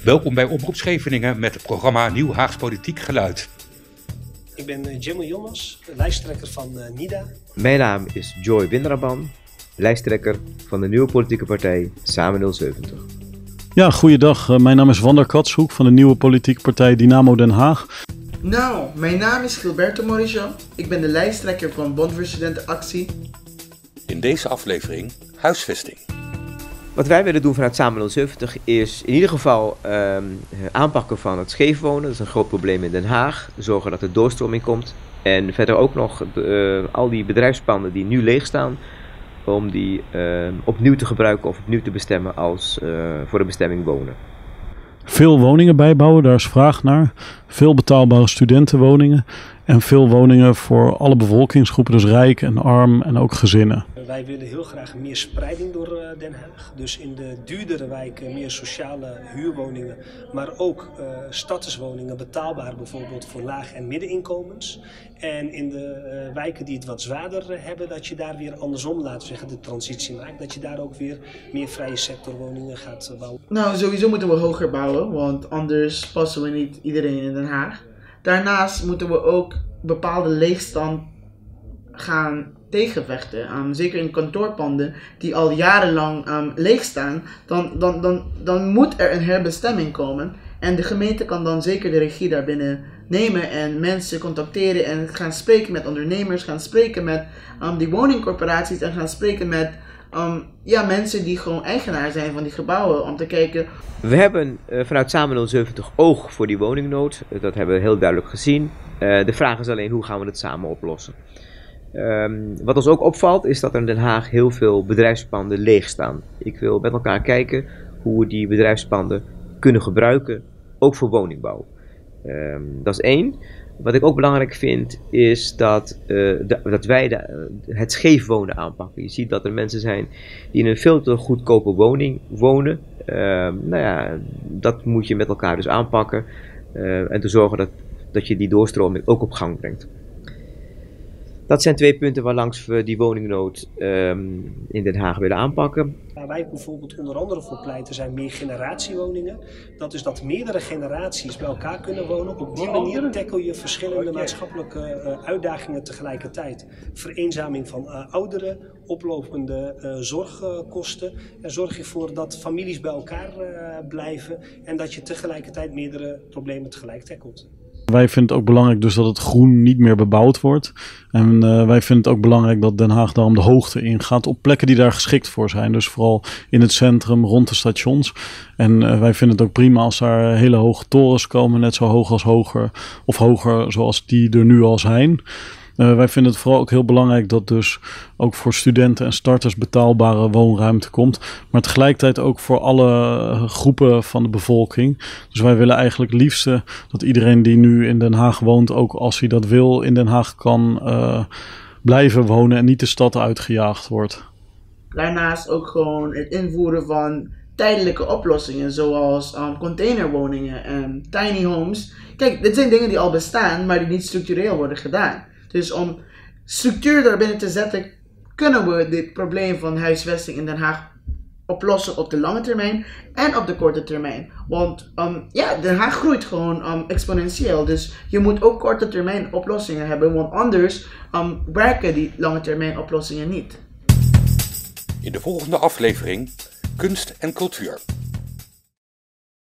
Welkom bij Omroep Scheveningen met het programma Nieuw Haags Politiek Geluid. Ik ben Jimmy Jonas, lijsttrekker van NIDA. Mijn naam is Joy Windraban, lijsttrekker van de nieuwe politieke partij Samen 070. Ja, goeiedag. Mijn naam is Wander Katshoek van de nieuwe politieke partij Dynamo Den Haag. Nou, mijn naam is Gilberto Morishan. Ik ben de lijsttrekker van Bond voor Studentenactie. In deze aflevering huisvesting. Wat wij willen doen vanuit Samen 070 is in ieder geval aanpakken van het scheefwonen. Dat is een groot probleem in Den Haag. Zorgen dat er doorstroming komt. En verder ook nog al die bedrijfspanden die nu leeg staan, om die opnieuw te gebruiken of opnieuw te bestemmen als voor de bestemming wonen. Veel woningen bijbouwen, daar is vraag naar. Veel betaalbare studentenwoningen. En veel woningen voor alle bevolkingsgroepen, dus rijk en arm en ook gezinnen. Wij willen heel graag meer spreiding door Den Haag. Dus in de duurdere wijken meer sociale huurwoningen. Maar ook statuswoningen betaalbaar bijvoorbeeld voor laag- en middeninkomens. En in de wijken die het wat zwaarder hebben, dat je daar weer andersom, laten we zeggen, de transitie maakt. Dat je daar ook weer meer vrije sectorwoningen gaat bouwen. Nou, sowieso moeten we hoger bouwen, want anders passen we niet iedereen in Den Haag. Daarnaast moeten we ook bepaalde leegstand gaan tegenvechten. Zeker in kantoorpanden die al jarenlang leeg staan, dan moet er een herbestemming komen. En de gemeente kan dan zeker de regie daarbinnen nemen en mensen contacteren en gaan spreken met ondernemers, gaan spreken met die woningcorporaties en gaan spreken met mensen die gewoon eigenaar zijn van die gebouwen om te kijken. We hebben vanuit Samen 070 oog voor die woningnood. Dat hebben we heel duidelijk gezien. De vraag is alleen hoe gaan we het samen oplossen. Wat ons ook opvalt is dat er in Den Haag heel veel bedrijfspanden leeg staan. Ik wil met elkaar kijken hoe we die bedrijfspanden kunnen gebruiken, ook voor woningbouw. Dat is één. Wat ik ook belangrijk vind is dat wij het scheefwonen aanpakken. Je ziet dat er mensen zijn die in een veel te goedkope woning wonen. Dat moet je met elkaar dus aanpakken. En te zorgen dat je die doorstroming ook op gang brengt. Dat zijn twee punten waarlangs we die woningnood in Den Haag willen aanpakken. Waar wij bijvoorbeeld onder andere voor pleiten zijn meer generatiewoningen. Dat is dat meerdere generaties bij elkaar kunnen wonen. Op die manier tackle je verschillende maatschappelijke uitdagingen tegelijkertijd. Vereenzaming van ouderen, oplopende zorgkosten. En zorg je ervoor dat families bij elkaar blijven en dat je tegelijkertijd meerdere problemen tegelijk tackelt. Wij vinden het ook belangrijk dus dat het groen niet meer bebouwd wordt. En wij vinden het ook belangrijk dat Den Haag daarom de hoogte ingaat op plekken die daar geschikt voor zijn. Dus vooral in het centrum, rond de stations. En wij vinden het ook prima als daar hele hoge torens komen, net zo hoog als hoger of hoger zoals die er nu al zijn. Wij vinden het vooral ook heel belangrijk dat dus ook voor studenten en starters betaalbare woonruimte komt. Maar tegelijkertijd ook voor alle groepen van de bevolking. Dus wij willen eigenlijk het liefste dat iedereen die nu in Den Haag woont, ook als hij dat wil, in Den Haag kan blijven wonen en niet de stad uitgejaagd wordt. Daarnaast ook gewoon het invoeren van tijdelijke oplossingen zoals containerwoningen en tiny homes. Kijk, dit zijn dingen die al bestaan, maar die niet structureel worden gedaan. Dus om structuur daarbinnen te zetten, kunnen we dit probleem van huisvesting in Den Haag oplossen op de lange termijn en op de korte termijn. Want Den Haag groeit gewoon exponentieel. Dus je moet ook korte termijn oplossingen hebben, want anders werken die lange termijn oplossingen niet. In de volgende aflevering kunst en cultuur.